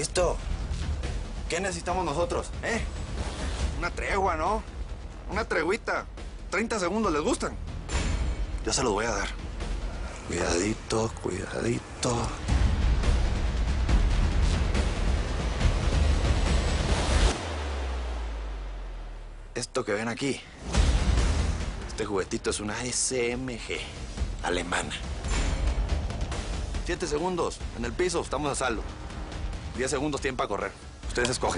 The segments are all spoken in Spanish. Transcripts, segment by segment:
Listo. ¿Qué necesitamos nosotros, Una tregua, ¿no? Una treguita. 30 segundos, ¿les gustan? Yo se los voy a dar. Cuidadito, cuidadito. Esto que ven aquí, este juguetito es una SMG alemana. 7 segundos en el piso, estamos a salvo. 10 segundos tienen para correr. Ustedes escogen.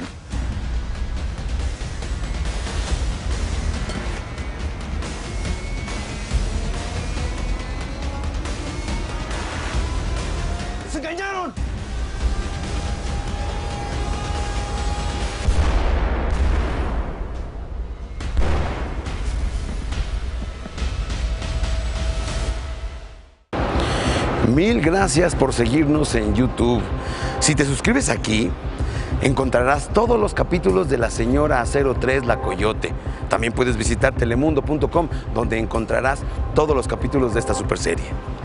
¡Se engañaron! Mil gracias por seguirnos en YouTube. Si te suscribes aquí, encontrarás todos los capítulos de La Señora 03, La Coyote. También puedes visitar telemundo.com, donde encontrarás todos los capítulos de esta superserie.